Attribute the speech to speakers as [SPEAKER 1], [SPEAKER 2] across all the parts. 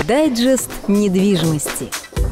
[SPEAKER 1] Дайджест недвижимости.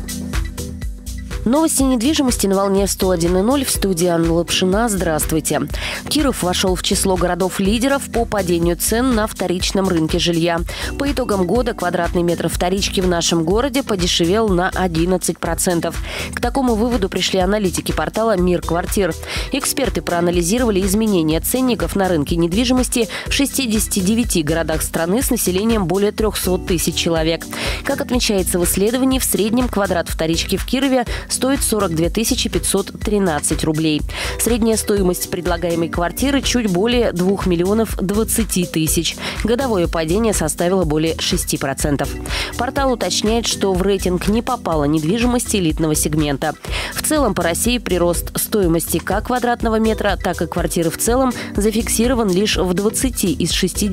[SPEAKER 2] Новости недвижимости на волне 101.0. В студии Анна Лапшина. Здравствуйте. Киров вошел в число городов-лидеров по падению цен на вторичном рынке жилья. По итогам года квадратный метр вторички в нашем городе подешевел на 11%. К такому выводу пришли аналитики портала «Мир квартир». Эксперты проанализировали изменения ценников на рынке недвижимости в 69 городах страны с населением более 300 тысяч человек. Как отмечается в исследовании, в среднем квадрат вторички в Кирове стоит 42 513 рублей. Средняя стоимость предлагаемой квартиры чуть более 2 миллионов 20 тысяч. Годовое падение составило более 6%. Портал уточняет, что в рейтинг не попала недвижимость элитного сегмента. В целом по России прирост стоимости как квадратного метра, так и квартиры в целом зафиксирован лишь в 20 из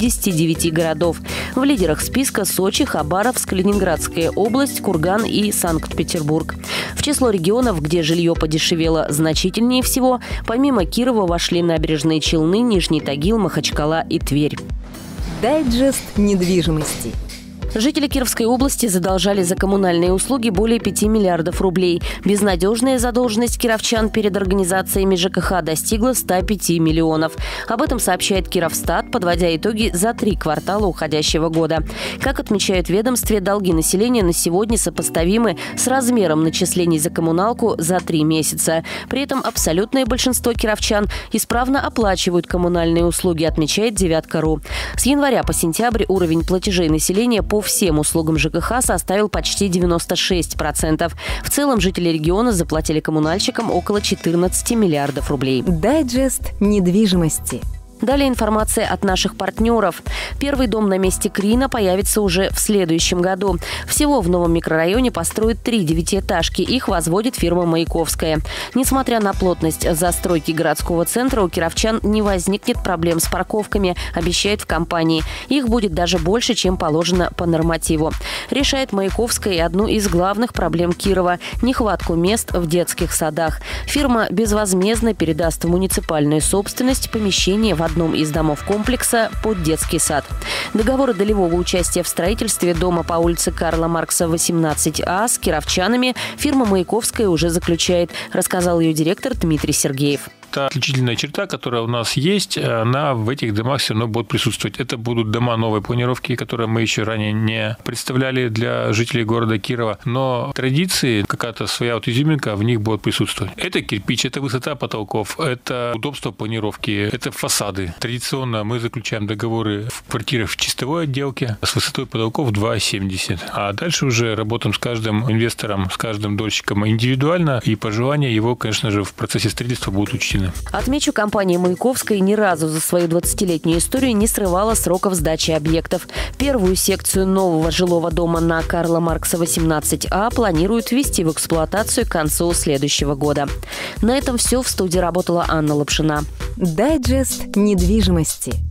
[SPEAKER 2] 69 городов. В лидерах списка Сочи, Хабаровск, Ленинградская область, Курган и Санкт-Петербург. В число регионов, где жилье подешевело значительнее всего, помимо Кирова вошли Набережные Челны, Нижний Тагил, Махачкала и Тверь.
[SPEAKER 1] Дайджест недвижимости.
[SPEAKER 2] Жители Кировской области задолжали за коммунальные услуги более 5 миллиардов рублей. Безнадежная задолженность кировчан перед организациями ЖКХ достигла 105 миллионов. Об этом сообщает Кировстат, подводя итоги за 3 квартала уходящего года. Как отмечают в ведомстве, долги населения на сегодня сопоставимы с размером начислений за коммуналку за 3 месяца. При этом абсолютное большинство кировчан исправно оплачивают коммунальные услуги, отмечает Девятка.ру. С января по сентябрь уровень платежей населения по всем услугам ЖКХ составил почти 96%. В целом жители региона заплатили коммунальщикам около 14 миллиардов рублей.
[SPEAKER 1] Дайджест недвижимости.
[SPEAKER 2] Далее информация от наших партнеров. Первый дом на месте Крина появится уже в следующем году. Всего в новом микрорайоне построят 3 девятиэтажки. Их возводит фирма «Маяковская». Несмотря на плотность застройки городского центра, у кировчан не возникнет проблем с парковками, обещают в компании. Их будет даже больше, чем положено по нормативу. Решает «Маяковская» и одну из главных проблем Кирова – нехватку мест в детских садах. Фирма безвозмездно передаст в муниципальную собственность помещение в одном из домов комплекса под детский сад. Договоры долевого участия в строительстве дома по улице Карла Маркса, 18А с кировчанами фирма «Маяковская» уже заключает, рассказал ее директор Дмитрий Сергеев.
[SPEAKER 3] Та отличительная черта, которая у нас есть, она в этих домах все равно будет присутствовать. Это будут дома новой планировки, которые мы еще ранее не представляли для жителей города Кирова. Но традиции, какая-то своя изюминка в них будет присутствовать. Это кирпич, это высота потолков, это удобство планировки, это фасады. Традиционно мы заключаем договоры в квартирах в чистовой отделке с высотой потолков 2,70. А дальше уже работаем с каждым инвестором, с каждым дольщиком индивидуально, и пожелания его, конечно же, в процессе строительства будут учтены.
[SPEAKER 2] Отмечу, компания «Маяковская» ни разу за свою 20-летнюю историю не срывала сроков сдачи объектов. Первую секцию нового жилого дома на Карла Маркса, 18А планируют ввести в эксплуатацию к концу следующего года. На этом все. В студии работала Анна Лапшина.
[SPEAKER 1] Дайджест недвижимости.